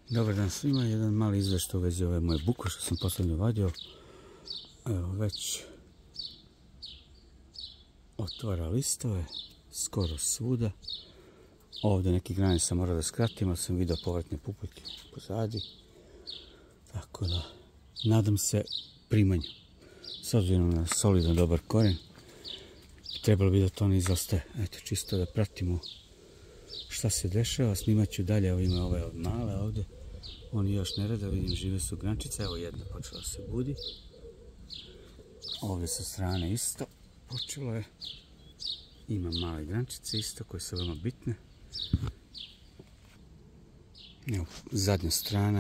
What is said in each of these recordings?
Dobar dan svima, jedan mali izveštaj u vezi ove moje bukve što sam poslednjo vadio. Evo već otvara listove, skoro svuda. Ovdje neki grane sam morao da skratim, ali sam vidio povratne pupoljke pozadi. Tako da, nadam se primanju. S obzirom na solidan dobar koren, trebalo bi da to ne izostaje. Eto, čisto da pratimo šta se dešava. Snimat ću dalje, evo ima ove male ovdje. Oni još ne rade, vidim žive su grančice, evo jedna počela se budi. Ovdje sa strane isto počelo je. Ima male grančice isto koje su veoma bitne. Evo, zadnja strana.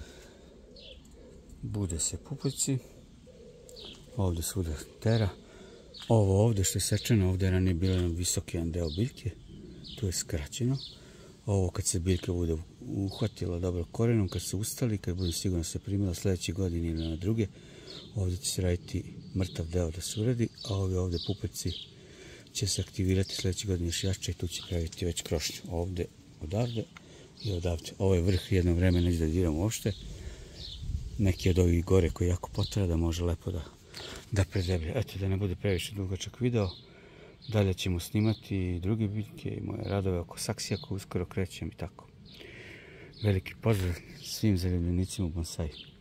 Bude se pupoljci. Ovdje svuda tera. Ovo ovdje što je sečeno, ovdje je ranije bilo jedan visoki jedan deo biljke. Tu je skraćeno. Ovo kad se biljka bude uhvatila dobro korenom, kad se ustali, kad bude sigurno se primila sljedeće godine ili na druge, ovdje će se raditi mrtav deo da se uradi, a ovdje pupoljci će se aktivirati sljedeće godine još jače i tu će praviti već krošnju. Ovdje, odavde i odavde. Ovo je vrh jedno vreme, neće da diram uopšte. Neki od ovih gore koji jako potreba da može lepo da predeblje. Eto, da ne bude previše dugačak video. Dalje ćemo snimati i druge biljke i moje radove oko saksija koje uskoro krećem i tako. Veliki pozdrav svim zaljubljenicima u bonsai.